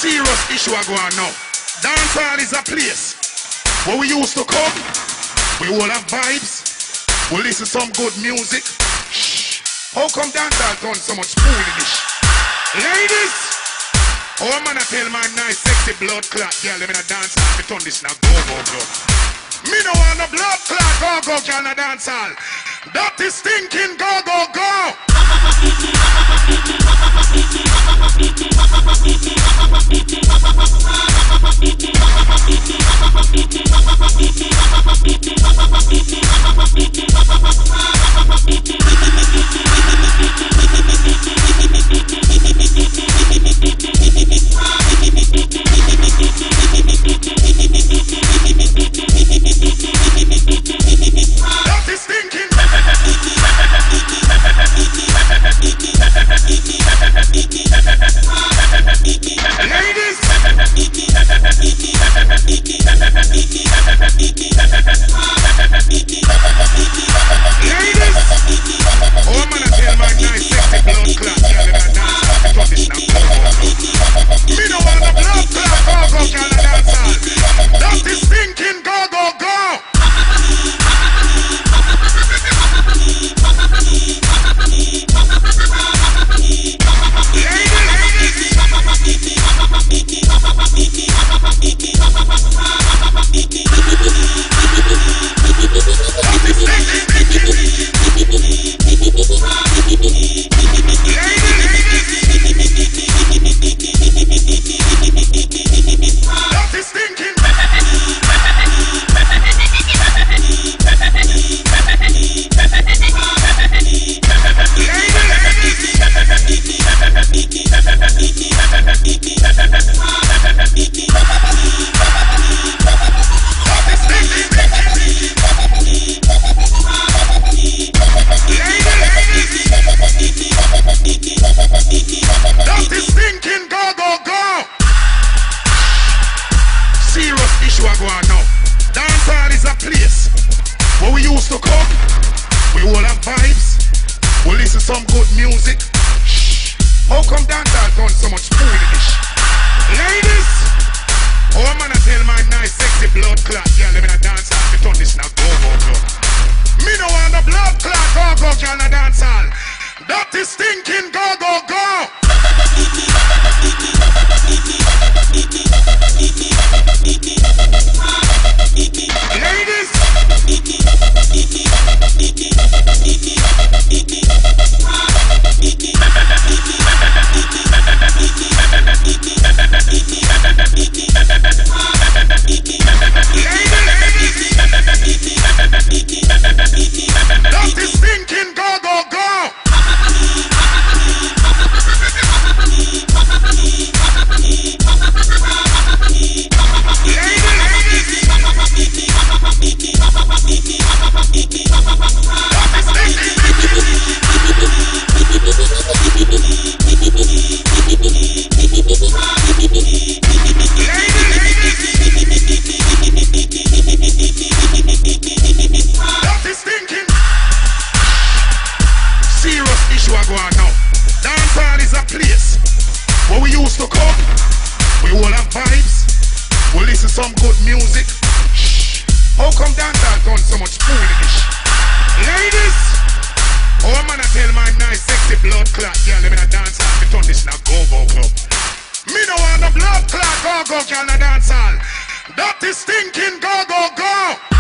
Serious issue I go on now. Dancehall is a place where we used to come. We all have vibes. We listen to some good music. Shh. How come dancehall done so much foolish? Ladies, oh man, I tell my nice sexy blood clot girl, let me not dance hall. Me turn this now go. Me no want no blood clot go girl na dance hall. Dutty Stinkin go. Issue I go on now. Dancehall is a place where we used to come. We all have vibes. We listen to some good music. Shh. How come dancehall done so much foolish? Ladies, oh man, I tell my nice sexy blood clot girl, let me not dance hall. Me turn this now go. Me no want no blood clot go girl na dance hall. Dutty Stinkin go. Ladies, Dutty Stinkin go. Issue I go on now. Dancehall is a place where we used to come. We all have vibes. We listen to some good music. Shh. How come dancehall done so much foolish? Ladies, oh man, I tell my nice sexy blood clot girl, let me not dance hall. Me turn this now go. Me no want no blood clot go girl na dance hall. Dutty Stinkin go.